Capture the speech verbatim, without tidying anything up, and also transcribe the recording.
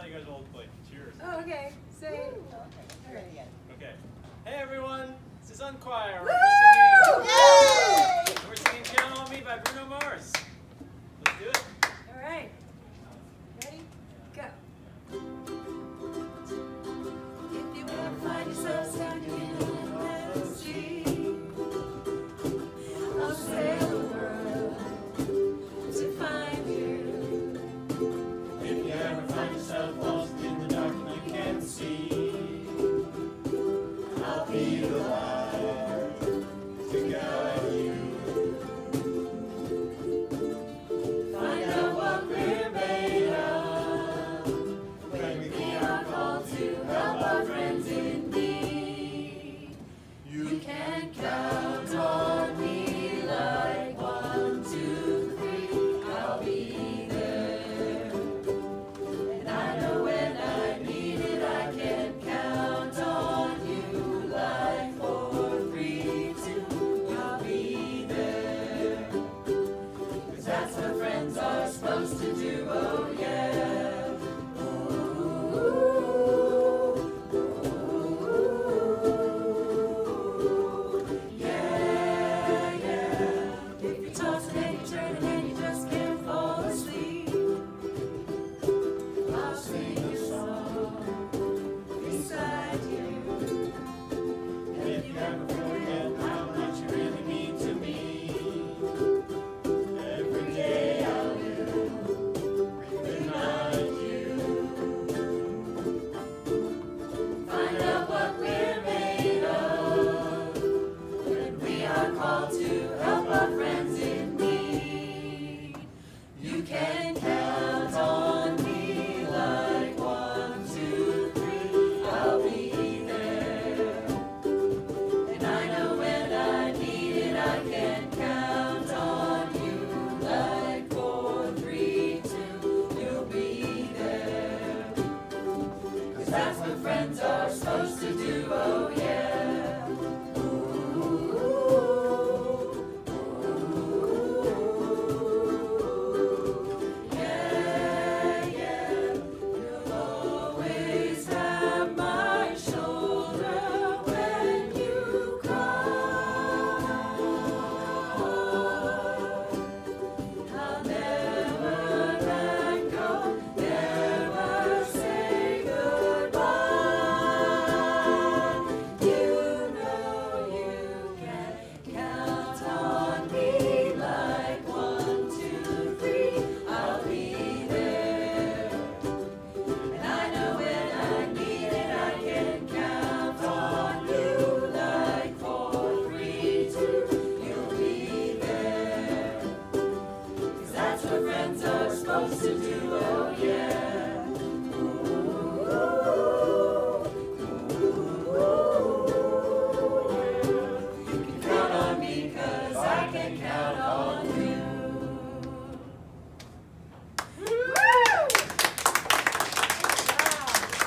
you guys all play. Cheers. Oh, okay. Say. All right. Okay. Hey everyone, this is Unchoir. Woo! We're singing, Yay! we're singing Count on Me by Bruno Mars. Let's do it. All right. Ready? Go. If you ever find yourself standing in an empty street, I'll sail the world to find you. If you ever find yourself lost in the dark and you can't see, I'll be the light to guide you. Find out what we're made of when we are called to help our friends in need. You can count on me like one, two, three. I'll be there. And I know when I need it, I can count on you like four, three, two. I'll be there. 'Cause that's what friends are supposed to do, oh yeah. Ooh, ooh, yeah, yeah. If you're tossing and you're turning and you just can't fall asleep, I'll sing a song beside you. And if you ever forget how much you really mean to me, every day I will remind you. Find out what we're made of when we are called to help our friends in need. You can count on me like one, two, three. I'll be there. And I know when I need it, I can count on you like four, three, two. You'll be there. 'Cause that's